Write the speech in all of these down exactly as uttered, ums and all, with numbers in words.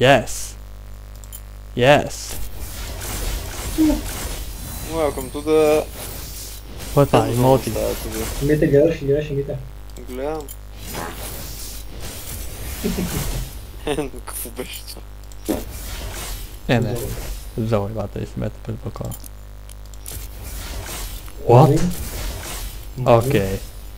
Yes. Yes. Welcome to the... Какво е това? Имоти. Мите, гледаш ли гледаш Мите? Гледам. Какво беше това? Е, не. Зои, бата, и си мета пред балкона. What? Окей.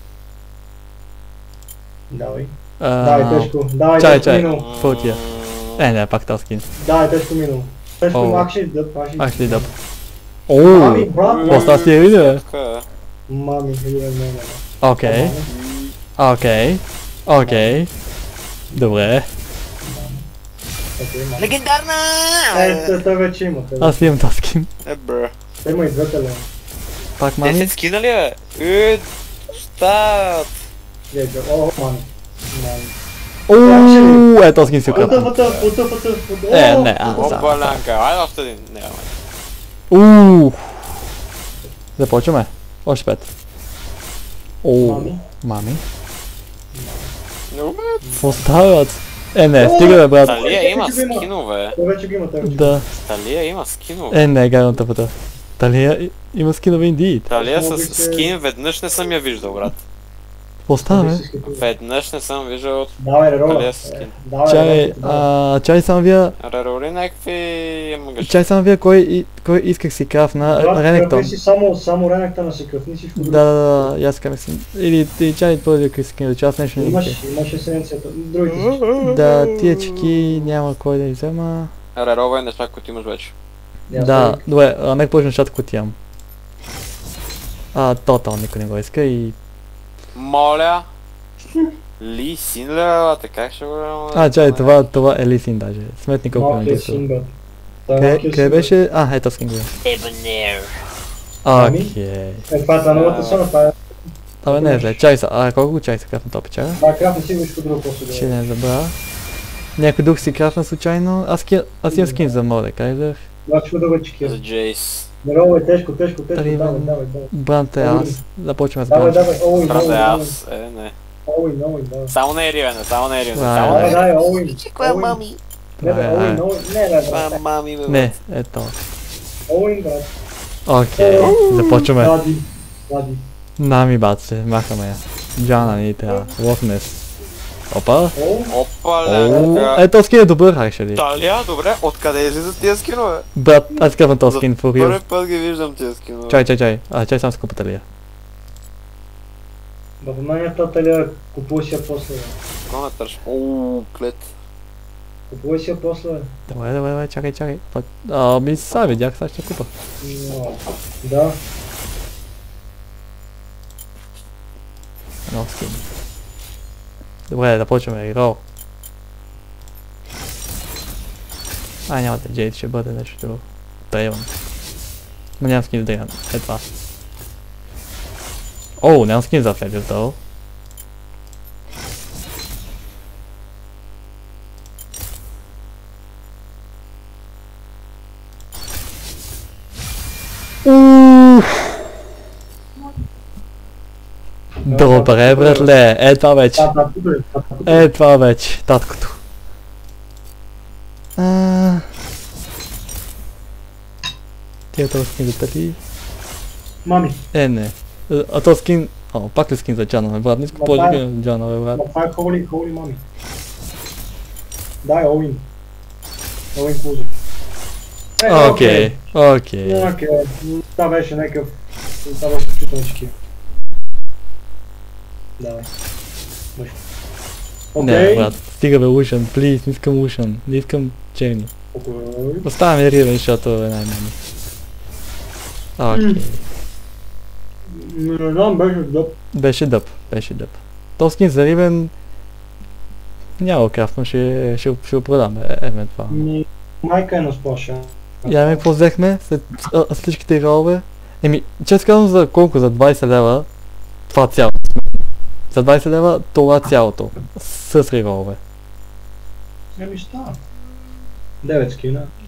Давай. Давай, тежко. Давай, Чай, тежко чай. минало. Какво ти е? Е, не, пак този скин. Давай, тежко минало. Тежко, О. actually дъп, actually. Actually дъп. Мами, Ооо! брат, Какво става с тия видео, бе? Така е. Мами, не, не, не. Окей. Окей. Окей. Добре. Окей, мами. Легендарна! Е, той- той вече има. той Аз имам този скин. Е, бре. Той има и двете лева. Пак мами. десет скина ли е? Е, стат! Гледай, о, мами. Мами. Ооо! Е, този скин си Пута, украл. пута, пута, пута, пута. Е, О, не, а, пута. да. Опалянка, айде още един. Няма. Ууу! Започваме. Още пет. Ооо. Мами. Мами. Добре. Какво стават? Е, не, стига бе, брат. Талия има скинове. Той вече ги има, той вече ги Да. Талия има скинове. Е, не, гадната пъта. Талия и- има скинове индиит. Талия Може с би се- скин веднъж не съм я виждал, брат. Какво става, бе? има. Веднъж не съм виждал Давай, Рерола. Талия с скин. Давай, Чай, Рерола, давай. а, чай само вие, Рерори някакви магаши. чай само вие, кой, и- кой исках си крафна Брат, Ренектон. кръпи си само, само Ренектона си кръпни, всичко Да, друго. да, да, и аз казах си. Или ти чай първи, ако искам да че аз нещо не Имаш, исках. имаш есенцията. Другите си. Да, тия чеки няма кой да ги взема. Рерова е неща, които имаш вече. Няма Да, сега. добре, а нека почнем нещата, които имам. А, тотал никой не го иска и... Моля. Ли Син ли, бе, как ще го... А, чай, това, това е Лисин даже. Сметни колко е Малкият интересно. син, брат. Той е Къде малкият къде син, беше? А, ето скин го. Ебонер. Ами? Окей. брат. Е, това е това новата сона, това е... Абе не е зле, чай са. А, колко чай са крафна топи чая? Това е крафна си всичко друго после. Ще не забравя. Някой друг си крафна случайно. Аз, ки... аз имам скин за моде, кайзер. Това всичко друго е чекия. За Джейс. Нерово е тежко, тежко, тежко. Триман. Давай, давай, давай. Бранд е аз. Започваме с Давай, бранд. давай, оуин, Празе оуин, оуин. аз. Е, не. Оуин, оуин, давай. Само не е ривене, само не е ривене. Да, Само да. не Давай, е давай, оуин. Кое Оуин. мами? Не, бе, Давай, оуин, давай. оуин. Не, бе, Това брат. мами, бе. Не, ето. Оуин, брат. Окей, започваме. Лади, лади. Нами баци, махаме я. Джана ни трябва. Лотнес. Опа. Оу, Опа, Оу, ленка. ето скин е добър, actually. Талия, добре, откъде излизат тия скинове? Брат, аз казвам този скин, for real. Първи път ги виждам тия скинове. Чай, чай, чай. А, чай само с купата. в мен тоталя купувай си я после, бе. Какво ме търш? Оу, клет. Купувай си я после, бе. Добре, добре, добре, чакай, чакай. Па- А, ми сега видях, сега ще купа. Но, Да. Нов скин. Добре, да почваме. Рол. А, няма да Джейд, ще бъде нещо друго. Дрейвън. Но нямам скин за Дрейвън. Е това. О, нямам скин за Фелиус, долу. Добре, братле. Е това вече. Да, да, тук е, да, тук е. Е това вече. Таткото. А... Тия този скин за тали? Мами, Е, не. А, а този скин... О, пак ли скин за Джанове, брат? Не иска Ма, повече това е- за Джанове, брат. но това е холи, холи мами. Дай, Оуин. Оуин Кузо. Е, Окей, окей. Окей, това беше някакъв... Това беше почутен чекия. Давай. Мъж. Не, Окей. брат, стига бе Ушан, плиз, не искам Ушан, не искам черни. Окей. Оставяме Ривен, защото е най-мани. Окей. Не знам, беше дъп. Беше дъп, беше дъп. То скин за Ривен... Няма крафт, ще, ще, ще го продам, е, евентуално. Ми, майка е на сплаша. Я ми какво взехме след а, всичките ролове? Еми, честно казвам за колко? За двайсет лева това цялото. За двайсет лева това цялото. С ролове. Еми става. девет скина.